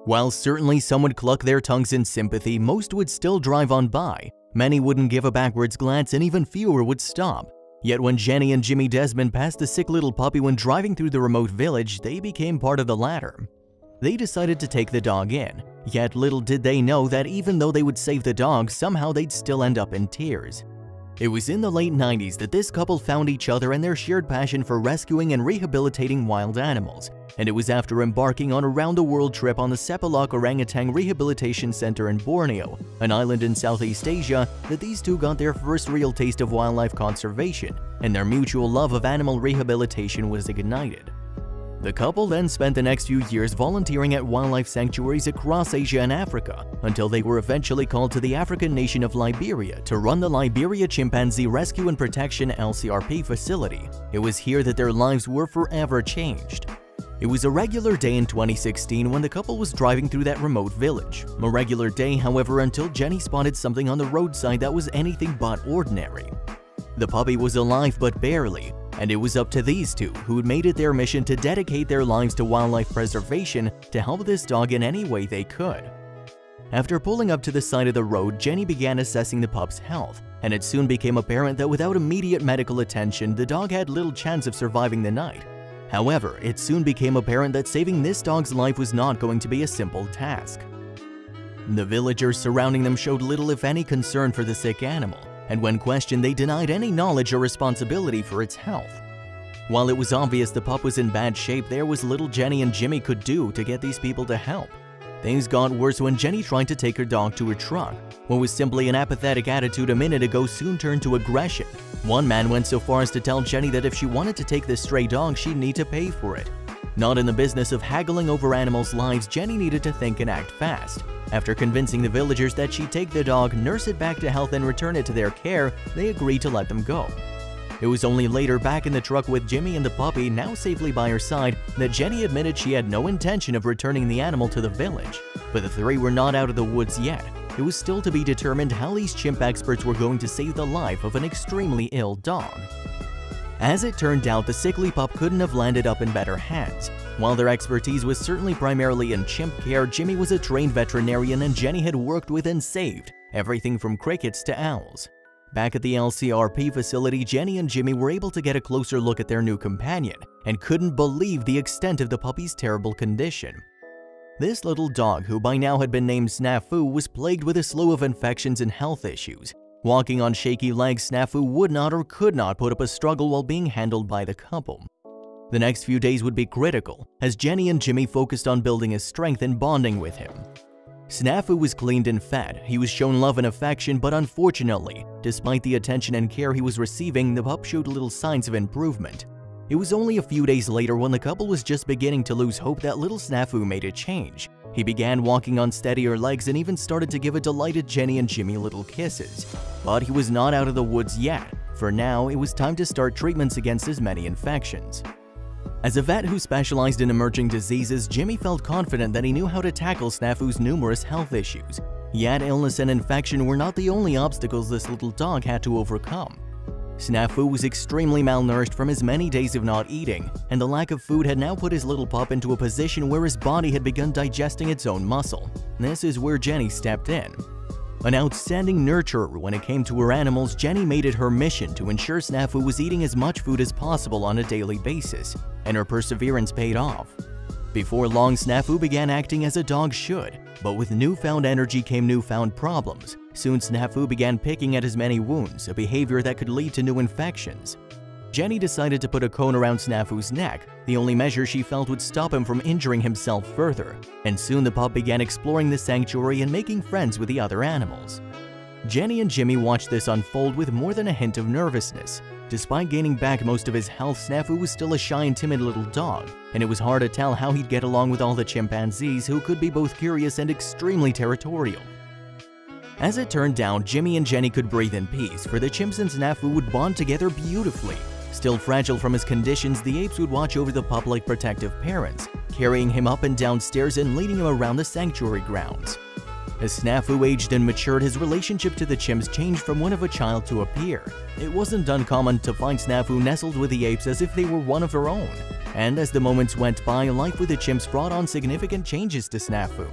While certainly some would cluck their tongues in sympathy, most would still drive on by. Many wouldn't give a backwards glance, and even fewer would stop. Yet when Jenny and Jimmy Desmond passed the sick little puppy when driving through the remote village, they became part of the latter. They decided to take the dog in, yet little did they know that even though they would save the dog, somehow they'd still end up in tears. It was in the late 90s that this couple found each other and their shared passion for rescuing and rehabilitating wild animals, and it was after embarking on a round-the-world trip on the Sepalak Orangutan Rehabilitation Center in Borneo, an island in Southeast Asia, that these two got their first real taste of wildlife conservation, and their mutual love of animal rehabilitation was ignited. The couple then spent the next few years volunteering at wildlife sanctuaries across Asia and Africa, until they were eventually called to the African nation of Liberia to run the Liberia Chimpanzee Rescue and Protection (LCRP) facility. It was here that their lives were forever changed. It was a regular day in 2016 when the couple was driving through that remote village. A regular day, however, until Jenny spotted something on the roadside that was anything but ordinary. The puppy was alive, but barely, and it was up to these two, who had made it their mission to dedicate their lives to wildlife preservation, to help this dog in any way they could. After pulling up to the side of the road, Jenny began assessing the pup's health, and it soon became apparent that without immediate medical attention, the dog had little chance of surviving the night. However, it soon became apparent that saving this dog's life was not going to be a simple task. The villagers surrounding them showed little if any concern for the sick animal, and when questioned, they denied any knowledge or responsibility for its health. While it was obvious the pup was in bad shape, there was little Jenny and Jimmy could do to get these people to help. Things got worse when Jenny tried to take her dog to her truck. What was simply an apathetic attitude a minute ago soon turned to aggression. One man went so far as to tell Jenny that if she wanted to take this stray dog, she'd need to pay for it. Not in the business of haggling over animals' lives, Jenny needed to think and act fast. After convincing the villagers that she'd take the dog, nurse it back to health, and return it to their care, they agreed to let them go. It was only later, back in the truck with Jimmy and the puppy now safely by her side, that Jenny admitted she had no intention of returning the animal to the village. But the three were not out of the woods yet. It was still to be determined how these chimp experts were going to save the life of an extremely ill dog. As it turned out, the sickly pup couldn't have landed up in better hands. While their expertise was certainly primarily in chimp care, Jimmy was a trained veterinarian and Jenny had worked with and saved everything from crickets to owls. Back at the LCRP facility, Jenny and Jimmy were able to get a closer look at their new companion and couldn't believe the extent of the puppy's terrible condition. This little dog, who by now had been named Snafu, was plagued with a slew of infections and health issues. Walking on shaky legs, Snafu would not or could not put up a struggle while being handled by the couple. The next few days would be critical, as Jenny and Jimmy focused on building his strength and bonding with him. Snafu was cleaned and fed, he was shown love and affection, but unfortunately, despite the attention and care he was receiving, the pup showed little signs of improvement. It was only a few days later, when the couple was just beginning to lose hope, that little Snafu made a change. He began walking on steadier legs and even started to give a delighted Jenny and Jimmy little kisses. But he was not out of the woods yet. For now, it was time to start treatments against his many infections. As a vet who specialized in emerging diseases, Jimmy felt confident that he knew how to tackle Snafu's numerous health issues. Yet illness and infection were not the only obstacles this little dog had to overcome. Snafu was extremely malnourished from his many days of not eating, and the lack of food had now put his little pup into a position where his body had begun digesting its own muscle. This is where Jenny stepped in. An outstanding nurturer when it came to her animals, Jenny made it her mission to ensure Snafu was eating as much food as possible on a daily basis, and her perseverance paid off. Before long, Snafu began acting as a dog should, but with newfound energy came newfound problems. Soon Snafu began picking at his many wounds, a behavior that could lead to new infections. Jenny decided to put a cone around Snafu's neck, the only measure she felt would stop him from injuring himself further, and soon the pup began exploring the sanctuary and making friends with the other animals. Jenny and Jimmy watched this unfold with more than a hint of nervousness. Despite gaining back most of his health, Snafu was still a shy and timid little dog, and it was hard to tell how he'd get along with all the chimpanzees, who could be both curious and extremely territorial. As it turned out, Jimmy and Jenny could breathe in peace, for the chimps and Snafu would bond together beautifully. Still fragile from his conditions, the apes would watch over the pup like protective parents, carrying him up and down stairs and leading him around the sanctuary grounds. As Snafu aged and matured, his relationship to the chimps changed from one of a child to a peer. It wasn't uncommon to find Snafu nestled with the apes as if they were one of her own. And as the moments went by, life with the chimps brought on significant changes to Snafu.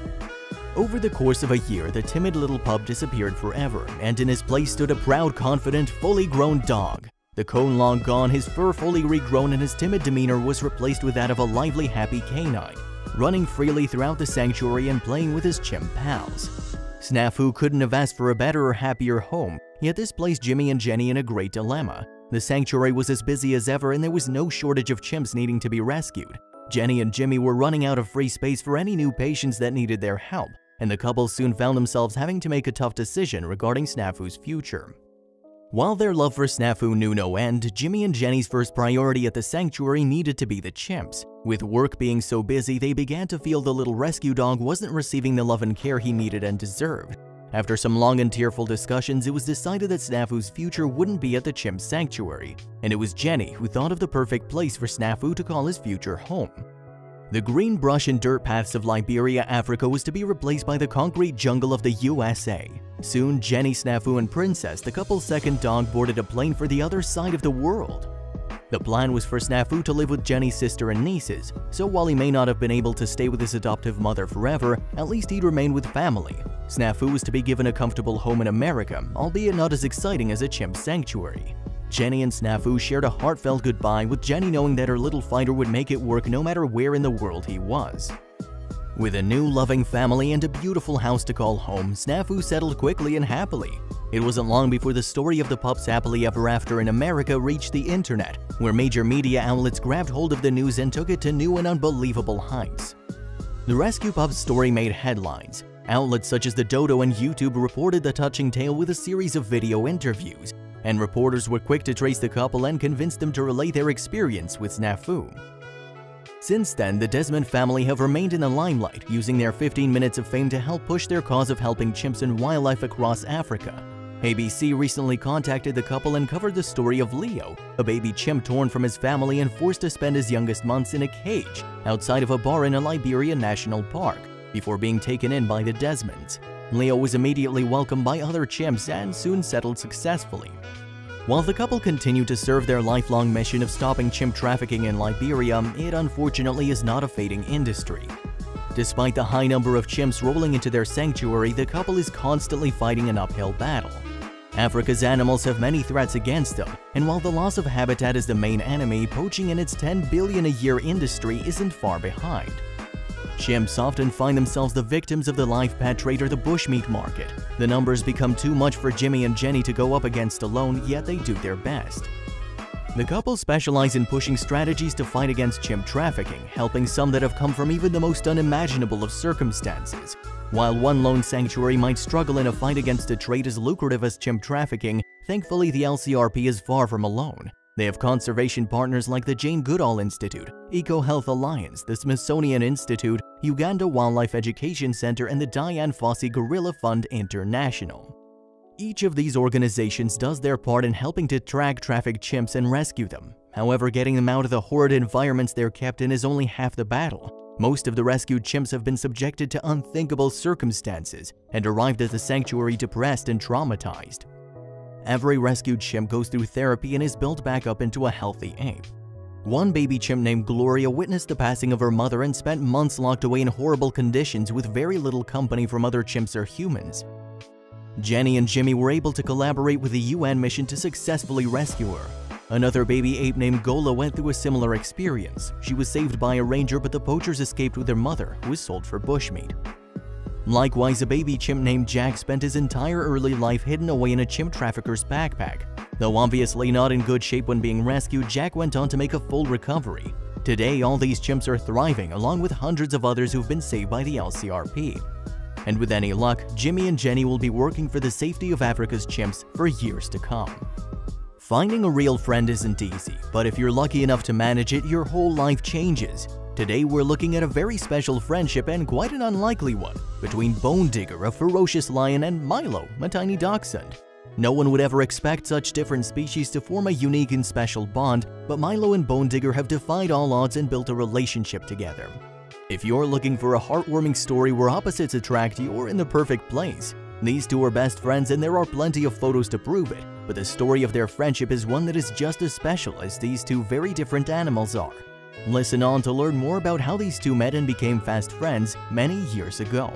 Over the course of a year, the timid little pup disappeared forever, and in his place stood a proud, confident, fully grown dog. The coat long gone, his fur fully regrown, and his timid demeanor was replaced with that of a lively, happy canine, running freely throughout the sanctuary and playing with his chimp pals. Snafu couldn't have asked for a better or happier home, yet this placed Jimmy and Jenny in a great dilemma. The sanctuary was as busy as ever, and there was no shortage of chimps needing to be rescued. Jenny and Jimmy were running out of free space for any new patients that needed their help, and the couple soon found themselves having to make a tough decision regarding Snafu's future. While their love for Snafu knew no end, Jimmy and Jenny's first priority at the sanctuary needed to be the chimps. With work being so busy, they began to feel the little rescue dog wasn't receiving the love and care he needed and deserved. After some long and tearful discussions, it was decided that Snafu's future wouldn't be at the chimp sanctuary, and it was Jenny who thought of the perfect place for Snafu to call his future home. The green brush and dirt paths of Liberia, Africa was to be replaced by the concrete jungle of the USA. Soon, Jenny, Snafu, and Princess, the couple's second dog, boarded a plane for the other side of the world. The plan was for Snafu to live with Jenny's sister and nieces, so while he may not have been able to stay with his adoptive mother forever, at least he'd remain with family. Snafu was to be given a comfortable home in America, albeit not as exciting as a chimp sanctuary. Jenny and Snafu shared a heartfelt goodbye, with Jenny knowing that her little fighter would make it work no matter where in the world he was. With a new loving family and a beautiful house to call home, Snafu settled quickly and happily. It wasn't long before the story of the pup's happily ever after in America reached the internet, where major media outlets grabbed hold of the news and took it to new and unbelievable heights. The rescue pup's story made headlines. Outlets such as The Dodo and YouTube reported the touching tale with a series of video interviews, and reporters were quick to trace the couple and convince them to relay their experience with Snafu. Since then, the Desmond family have remained in the limelight, using their 15 minutes of fame to help push their cause of helping chimps and wildlife across Africa. ABC recently contacted the couple and covered the story of Leo, a baby chimp torn from his family and forced to spend his youngest months in a cage outside of a bar in a Liberia national park, before being taken in by the Desmonds. Leo was immediately welcomed by other chimps and soon settled successfully. While the couple continued to serve their lifelong mission of stopping chimp trafficking in Liberia, it unfortunately is not a fading industry. Despite the high number of chimps rolling into their sanctuary, the couple is constantly fighting an uphill battle. Africa's animals have many threats against them, and while the loss of habitat is the main enemy, poaching in its $10 billion a year industry isn't far behind. Chimps often find themselves the victims of the live pet trade or the bushmeat market. The numbers become too much for Jimmy and Jenny to go up against alone, yet they do their best. The couple specialize in pushing strategies to fight against chimp trafficking, helping some that have come from even the most unimaginable of circumstances. While one lone sanctuary might struggle in a fight against a trade as lucrative as chimp trafficking, thankfully the LCRP is far from alone. They have conservation partners like the Jane Goodall Institute, EcoHealth Alliance, the Smithsonian Institute, Uganda Wildlife Education Center, and the Dian Fossey Gorilla Fund International. Each of these organizations does their part in helping to track trafficked chimps and rescue them. However, getting them out of the horrid environments they're kept in is only half the battle. Most of the rescued chimps have been subjected to unthinkable circumstances and arrived at the sanctuary depressed and traumatized. Every rescued chimp goes through therapy and is built back up into a healthy ape. One baby chimp named Gloria witnessed the passing of her mother and spent months locked away in horrible conditions with very little company from other chimps or humans. Jenny and Jimmy were able to collaborate with the UN mission to successfully rescue her. Another baby ape named Gola went through a similar experience. She was saved by a ranger, but the poachers escaped with her mother, who was sold for bushmeat. Likewise, a baby chimp named Jack spent his entire early life hidden away in a chimp trafficker's backpack. Though obviously not in good shape when being rescued, Jack went on to make a full recovery. Today, all these chimps are thriving, along with hundreds of others who've been saved by the LCRP. And with any luck, Jimmy and Jenny will be working for the safety of Africa's chimps for years to come. Finding a real friend isn't easy, but if you're lucky enough to manage it, your whole life changes. Today we're looking at a very special friendship and quite an unlikely one between Bone Digger, a ferocious lion, and Milo, a tiny dachshund. No one would ever expect such different species to form a unique and special bond, but Milo and Bone Digger have defied all odds and built a relationship together. If you're looking for a heartwarming story where opposites attract, you're in the perfect place. These two are best friends and there are plenty of photos to prove it, but the story of their friendship is one that is just as special as these two very different animals are. Listen on to learn more about how these two met and became fast friends many years ago.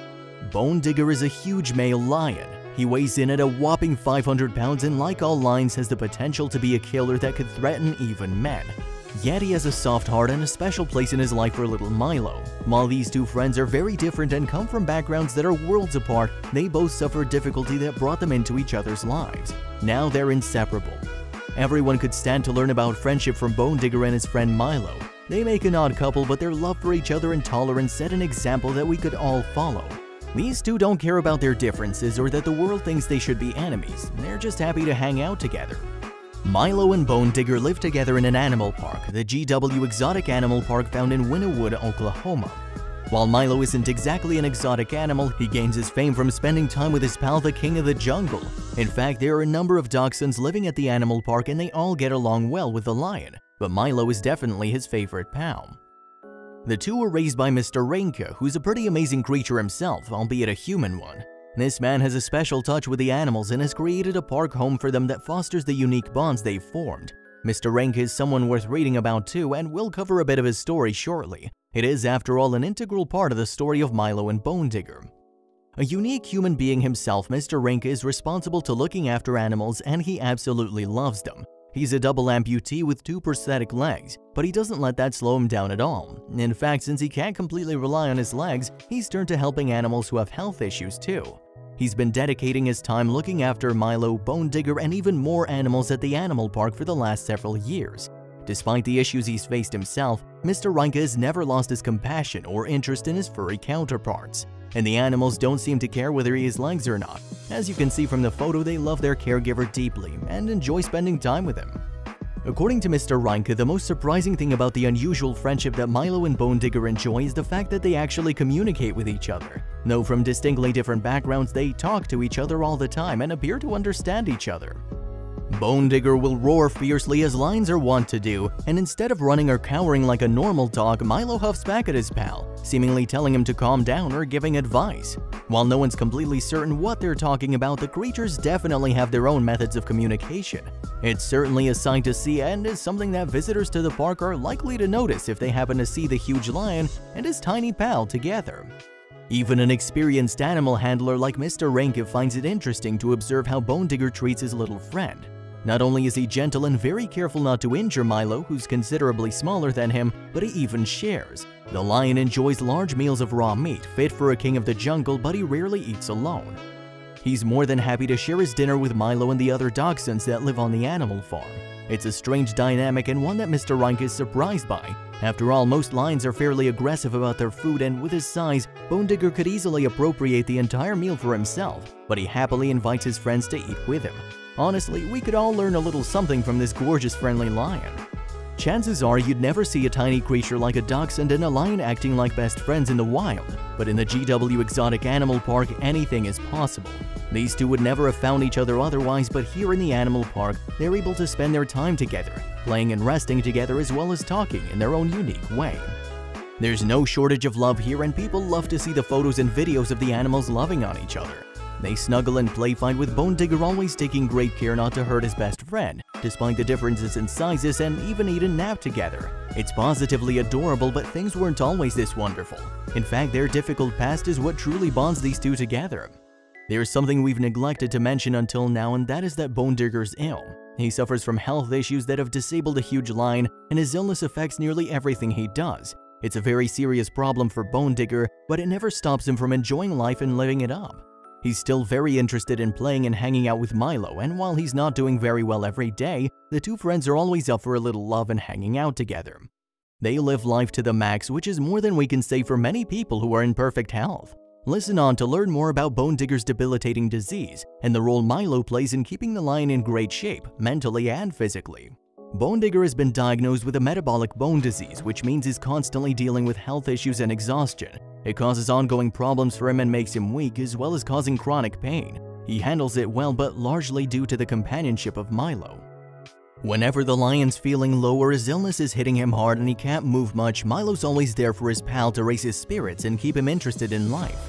Bone Digger is a huge male lion. He weighs in at a whopping 500 pounds and, like all lions, has the potential to be a killer that could threaten even men. Yet he has a soft heart and a special place in his life for little Milo. While these two friends are very different and come from backgrounds that are worlds apart, they both suffered difficulty that brought them into each other's lives. Now they're inseparable. Everyone could stand to learn about friendship from Bone Digger and his friend Milo. They make an odd couple, but their love for each other and tolerance set an example that we could all follow. These two don't care about their differences or that the world thinks they should be enemies. They're just happy to hang out together. Milo and Bone Digger live together in an animal park, the GW Exotic Animal Park found in Wynnewood, Oklahoma. While Milo isn't exactly an exotic animal, he gains his fame from spending time with his pal, the King of the Jungle. In fact, there are a number of dachshunds living at the animal park and they all get along well with the lion, but Milo is definitely his favorite pal. The two were raised by Mr. Reinke, who's a pretty amazing creature himself, albeit a human one. This man has a special touch with the animals and has created a park home for them that fosters the unique bonds they've formed. Mr. Reinke is someone worth reading about too, and we'll cover a bit of his story shortly. It is, after all, an integral part of the story of Milo and Bone Digger. A unique human being himself, Mr. Reinke is responsible to looking after animals and he absolutely loves them. He's a double amputee with 2 prosthetic legs, but he doesn't let that slow him down at all. In fact, since he can't completely rely on his legs, he's turned to helping animals who have health issues too. He's been dedicating his time looking after Milo, Bone Digger, and even more animals at the animal park for the last several years. Despite the issues he's faced himself, Mr. Reinke has never lost his compassion or interest in his furry counterparts. And the animals don't seem to care whether he has legs or not. As you can see from the photo, they love their caregiver deeply and enjoy spending time with him. According to Mr. Reinke, the most surprising thing about the unusual friendship that Milo and Bone Digger enjoy is the fact that they actually communicate with each other. Though from distinctly different backgrounds, they talk to each other all the time and appear to understand each other. Bone Digger will roar fiercely as lions are wont to do, and instead of running or cowering like a normal dog, Milo huffs back at his pal, seemingly telling him to calm down or giving advice. While no one's completely certain what they're talking about, the creatures definitely have their own methods of communication. It's certainly a sight to see and is something that visitors to the park are likely to notice if they happen to see the huge lion and his tiny pal together. Even an experienced animal handler like Mr. Reinke finds it interesting to observe how Bone Digger treats his little friend. Not only is he gentle and very careful not to injure Milo, who's considerably smaller than him, but he even shares. The lion enjoys large meals of raw meat, fit for a king of the jungle, but he rarely eats alone. He's more than happy to share his dinner with Milo and the other dachshunds that live on the animal farm. It's a strange dynamic and one that Mr. Reinke is surprised by. After all, most lions are fairly aggressive about their food, and with his size, Bone Digger could easily appropriate the entire meal for himself, but he happily invites his friends to eat with him. Honestly, we could all learn a little something from this gorgeous friendly lion. Chances are you'd never see a tiny creature like a dachshund and a lion acting like best friends in the wild, but in the GW Exotic Animal Park, anything is possible. These two would never have found each other otherwise, but here in the animal park, they're able to spend their time together, playing and resting together as well as talking in their own unique way. There's no shortage of love here, and people love to see the photos and videos of the animals loving on each other. They snuggle and play fine, with Bone Digger always taking great care not to hurt his best friend, despite the differences in sizes, and even eat a nap together. It's positively adorable, but things weren't always this wonderful. In fact, their difficult past is what truly bonds these two together. There's something we've neglected to mention until now, and that is that Bone Digger's ill. He suffers from health issues that have disabled a huge lion, and his illness affects nearly everything he does. It's a very serious problem for Bone Digger, but it never stops him from enjoying life and living it up. He's still very interested in playing and hanging out with Milo, and while he's not doing very well every day, the two friends are always up for a little love and hanging out together. They live life to the max, which is more than we can say for many people who are in perfect health. Listen on to learn more about Bone Digger's debilitating disease and the role Milo plays in keeping the lion in great shape, mentally and physically. Bone Digger has been diagnosed with a metabolic bone disease, which means he's constantly dealing with health issues and exhaustion. It causes ongoing problems for him and makes him weak, as well as causing chronic pain. He handles it well, but largely due to the companionship of Milo. Whenever the lion's feeling low or his illness is hitting him hard and he can't move much, Milo's always there for his pal to raise his spirits and keep him interested in life.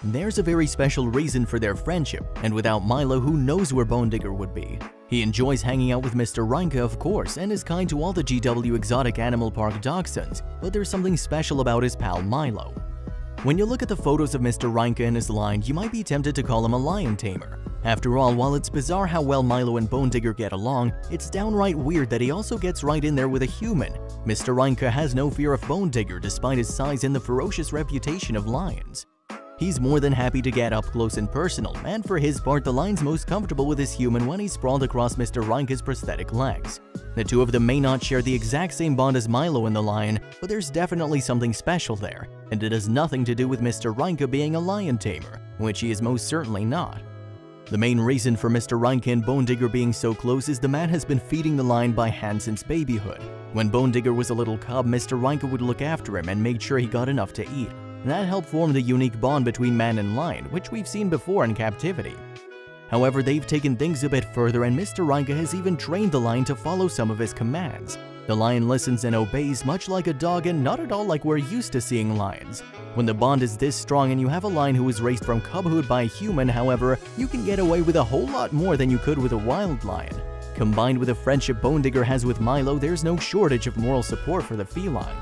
There's a very special reason for their friendship, and without Milo, who knows where Bone Digger would be? He enjoys hanging out with Mr. Reinke, of course, and is kind to all the GW Exotic Animal Park dachshunds, but there's something special about his pal Milo. When you look at the photos of Mr. Reinke and his line, you might be tempted to call him a lion tamer. After all, while it's bizarre how well Milo and Bone Digger get along, it's downright weird that he also gets right in there with a human. Mr. Reinke has no fear of Bone Digger despite his size and the ferocious reputation of lions. He's more than happy to get up close and personal, and for his part, the lion's most comfortable with his human when he's sprawled across Mr. Reinke's prosthetic legs. The two of them may not share the exact same bond as Milo and the lion, but there's definitely something special there, and it has nothing to do with Mr. Reinke being a lion tamer, which he is most certainly not. The main reason for Mr. Reinke and Bone Digger being so close is the man has been feeding the lion by hand since babyhood. When Bone Digger was a little cub, Mr. Reinke would look after him and make sure he got enough to eat. That helped form the unique bond between man and lion, which we've seen before in captivity. However, they've taken things a bit further, and Mr. Reinke has even trained the lion to follow some of his commands. The lion listens and obeys much like a dog and not at all like we're used to seeing lions. When the bond is this strong and you have a lion who is raised from cubhood by a human, however, you can get away with a whole lot more than you could with a wild lion. Combined with the friendship Bone Digger has with Milo, there's no shortage of moral support for the feline.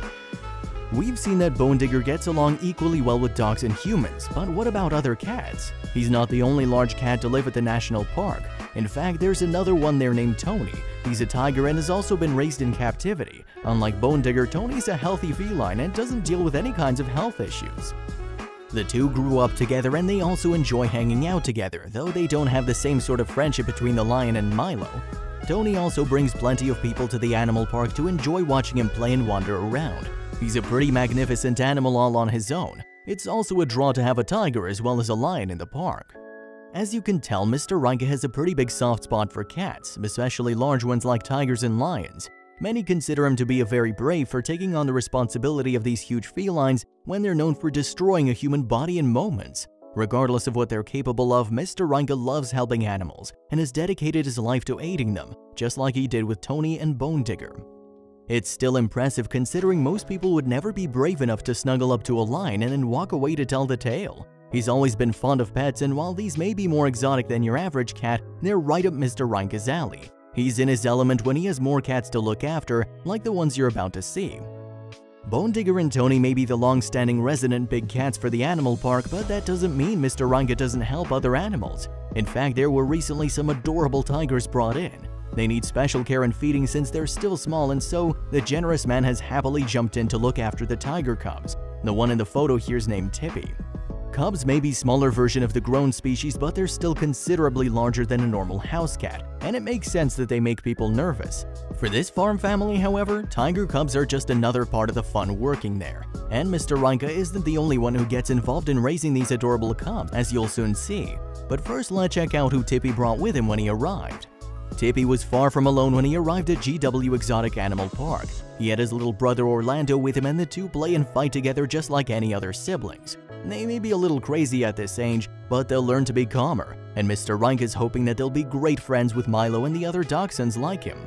We've seen that Bone Digger gets along equally well with dogs and humans, but what about other cats? He's not the only large cat to live at the national park. In fact, there's another one there named Tony. He's a tiger and has also been raised in captivity. Unlike Bone Digger, Tony's a healthy feline and doesn't deal with any kinds of health issues. The two grew up together and they also enjoy hanging out together, though they don't have the same sort of friendship between the lion and Milo. Tony also brings plenty of people to the animal park to enjoy watching him play and wander around. He's a pretty magnificent animal all on his own. It's also a draw to have a tiger as well as a lion in the park. As you can tell, Mr. Reinke has a pretty big soft spot for cats, especially large ones like tigers and lions. Many consider him to be very brave for taking on the responsibility of these huge felines when they're known for destroying a human body in moments. Regardless of what they're capable of, Mr. Reinke loves helping animals and has dedicated his life to aiding them, just like he did with Tony and Bone Digger. It's still impressive considering most people would never be brave enough to snuggle up to a lion and then walk away to tell the tale. He's always been fond of pets, and while these may be more exotic than your average cat, they're right up Mr. Reinke's alley. He's in his element when he has more cats to look after, like the ones you're about to see. Bone Digger and Tony may be the long-standing resident big cats for the animal park, but that doesn't mean Mr. Reinke doesn't help other animals. In fact, there were recently some adorable tigers brought in. They need special care and feeding since they're still small, and so the generous man has happily jumped in to look after the tiger cubs. The one in the photo here is named Tippy. Cubs may be a smaller version of the grown species, but they're still considerably larger than a normal house cat, and it makes sense that they make people nervous. For this farm family, however, tiger cubs are just another part of the fun working there. And Mr. Reinke isn't the only one who gets involved in raising these adorable cubs, as you'll soon see. But first, let's check out who Tippy brought with him when he arrived. Tippy was far from alone when he arrived at GW Exotic Animal Park. He had his little brother Orlando with him, and the two play and fight together just like any other siblings. They may be a little crazy at this age, but they'll learn to be calmer, and Mr. Reinke is hoping that they'll be great friends with Milo and the other dachshunds like him.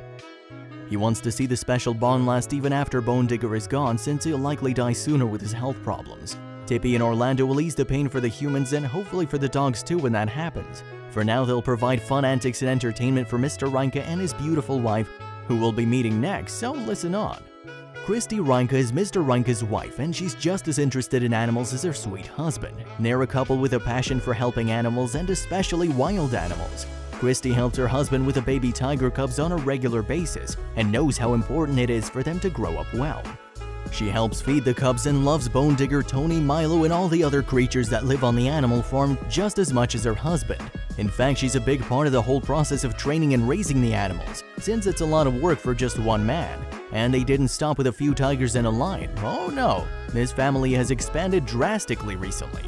He wants to see the special bond last even after Bone Digger is gone, since he'll likely die sooner with his health problems. Tippy and Orlando will ease the pain for the humans and hopefully for the dogs too when that happens. For now, they'll provide fun antics and entertainment for Mr. Reinke and his beautiful wife, who we'll be meeting next, so listen on. Christy Reinke is Mr. Reinke's wife, and she's just as interested in animals as her sweet husband. They're a couple with a passion for helping animals, and especially wild animals. Christy helps her husband with the baby tiger cubs on a regular basis, and knows how important it is for them to grow up well. She helps feed the cubs and loves Bone Digger, Tony, Milo, and all the other creatures that live on the animal farm just as much as her husband. In fact, she's a big part of the whole process of training and raising the animals, since it's a lot of work for just one man. And they didn't stop with a few tigers and a lion. Oh no, this family has expanded drastically recently.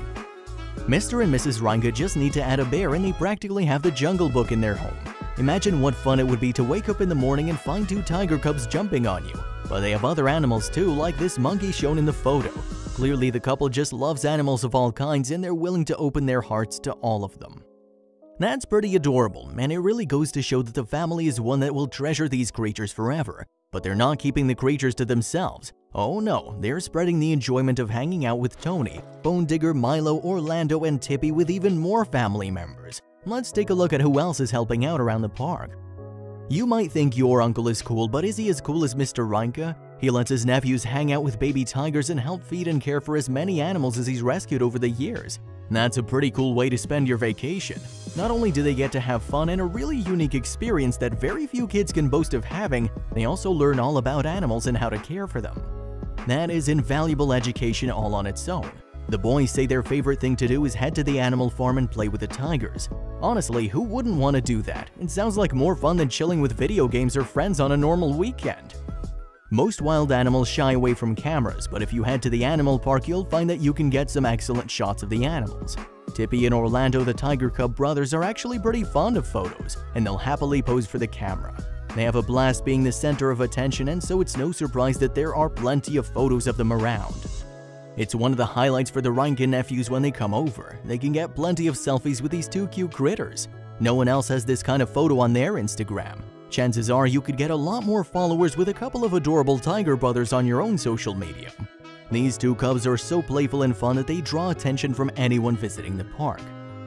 Mr. and Mrs. Reinke just need to add a bear and they practically have the Jungle Book in their home. Imagine what fun it would be to wake up in the morning and find two tiger cubs jumping on you. But they have other animals too, like this monkey shown in the photo. Clearly the couple just loves animals of all kinds and they're willing to open their hearts to all of them. That's pretty adorable, and it really goes to show that the family is one that will treasure these creatures forever. But they're not keeping the creatures to themselves. Oh no, they're spreading the enjoyment of hanging out with Tony, Bone Digger, Milo, Orlando, and Tippy with even more family members. Let's take a look at who else is helping out around the park. You might think your uncle is cool, but is he as cool as Mr. Reinke? He lets his nephews hang out with baby tigers and help feed and care for as many animals as he's rescued over the years. That's a pretty cool way to spend your vacation. Not only do they get to have fun and a really unique experience that very few kids can boast of having, they also learn all about animals and how to care for them. That is invaluable education all on its own. The boys say their favorite thing to do is head to the animal farm and play with the tigers. Honestly, who wouldn't want to do that? It sounds like more fun than chilling with video games or friends on a normal weekend. Most wild animals shy away from cameras, but if you head to the animal park, you'll find that you can get some excellent shots of the animals. Tippy and Orlando, the Tiger Cub brothers, are actually pretty fond of photos, and they'll happily pose for the camera. They have a blast being the center of attention, and so it's no surprise that there are plenty of photos of them around. It's one of the highlights for the Reinke nephews when they come over. They can get plenty of selfies with these two cute critters. No one else has this kind of photo on their Instagram. Chances are you could get a lot more followers with a couple of adorable tiger brothers on your own social media. These two cubs are so playful and fun that they draw attention from anyone visiting the park.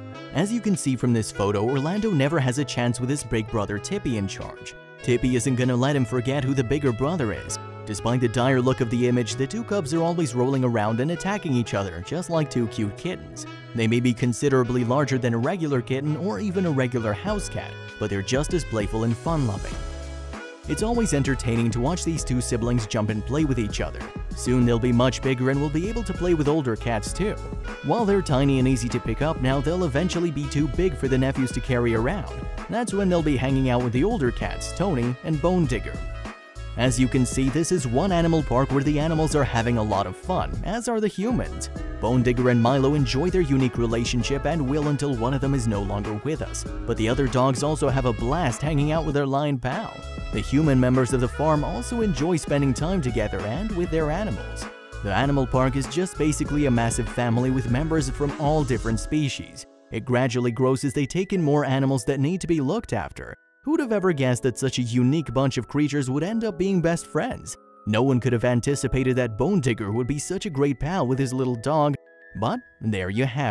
As you can see from this photo, Orlando never has a chance with his big brother Tippy in charge. Tippy isn't gonna let him forget who the bigger brother is. Despite the dire look of the image, the two cubs are always rolling around and attacking each other, just like two cute kittens. They may be considerably larger than a regular kitten or even a regular house cat, but they're just as playful and fun-loving. It's always entertaining to watch these two siblings jump and play with each other. Soon they'll be much bigger and will be able to play with older cats too. While they're tiny and easy to pick up now, they'll eventually be too big for the nephews to carry around. That's when they'll be hanging out with the older cats, Tony and Bone Digger. As you can see, this is one animal park where the animals are having a lot of fun, as are the humans. Bone Digger and Milo enjoy their unique relationship and will until one of them is no longer with us, but the other dogs also have a blast hanging out with their lion pal. The human members of the farm also enjoy spending time together and with their animals. The animal park is just basically a massive family with members from all different species. It gradually grows as they take in more animals that need to be looked after. Who'd have ever guessed that such a unique bunch of creatures would end up being best friends? No one could have anticipated that Bone Digger would be such a great pal with his little dog, but there you have it.